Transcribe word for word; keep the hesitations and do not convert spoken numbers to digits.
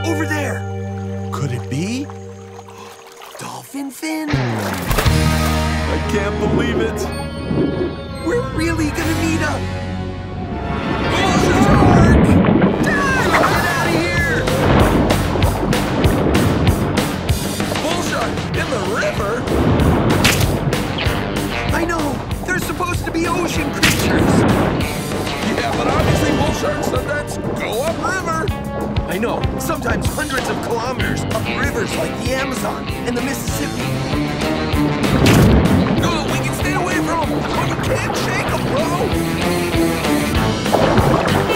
over there. Could it be? Dolphin fin? I can't believe it. We're really gonna meet a... bull shark! Dad, get out of here! Bull shark in the river? I know. They're supposed to be ocean creatures. Yeah, but obviously bull sharks sometimes go upriver. I know. Sometimes hundreds of kilometers up rivers like the Amazon and the Mississippi. No, we can stay away from them, but you can't shake them, bro.